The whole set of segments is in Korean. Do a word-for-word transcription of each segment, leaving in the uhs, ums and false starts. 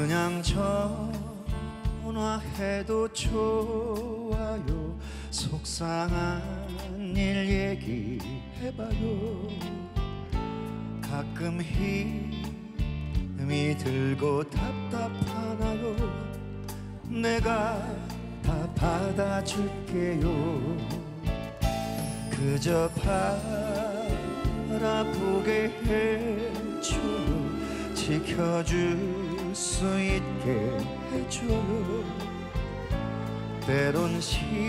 그냥 전화해도 좋아요. 속상한 일 얘기해봐요. 가끔 힘이 들고 답답하나요? 내가 다 받아줄게요. 그저 바라보게 해줘요. 지켜줄 수 있게 해줘요. 때론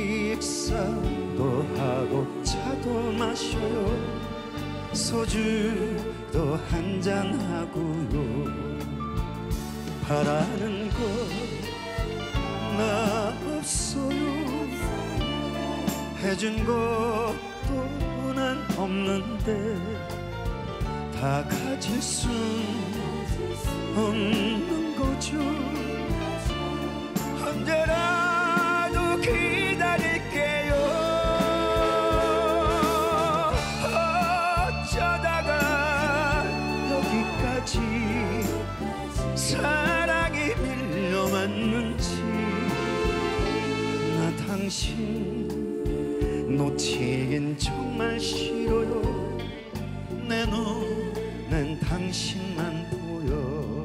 식사도 하고 차도 마셔요. 소주도 한잔하고요. 바라는 거 나 없어요. 해준 것도 난 없는데 다 가질 수 없는 거죠. 언제라도 기다릴게요. 어쩌다가 여기까지 사랑이 밀려왔는지. 나 당신 놓치긴 정말 싫어요. 내 눈엔 당신만 보여.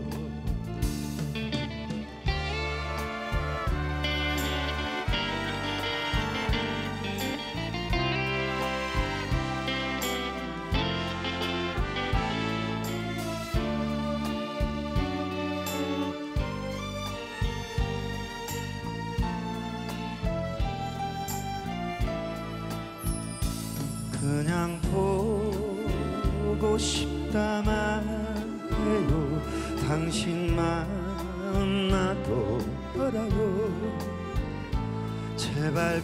그냥 보고 싶다만 해요. 당신만 나도 알아요. 제발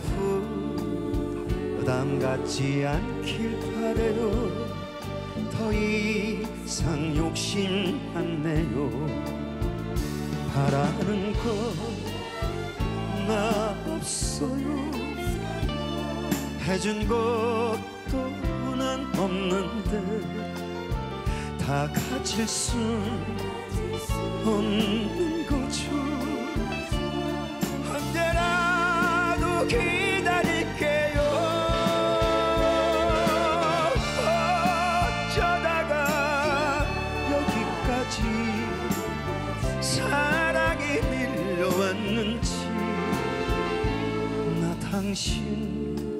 부담 갖지 않길 바래요. 더 이상 욕심 안 내요. 바라는 거 나 없어요. 해준 것도 난 없는데 다 가질 수 없는 거죠. 언제라도 기다릴게요. 어쩌다가 여기까지 사랑이 밀려왔는지. 나 당신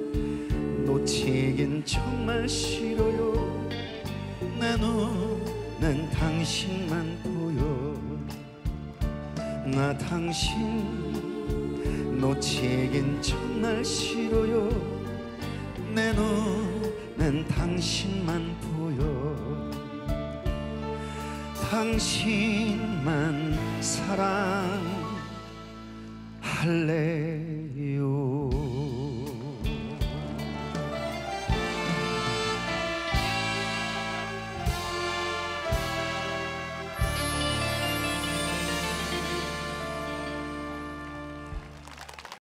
놓치긴 정말 싫어요. 내 눈엔 당신만 보여. 나 당신 놓치긴 정말 싫어요. 내 눈엔 당신만 보여. 당신만 사랑할래요.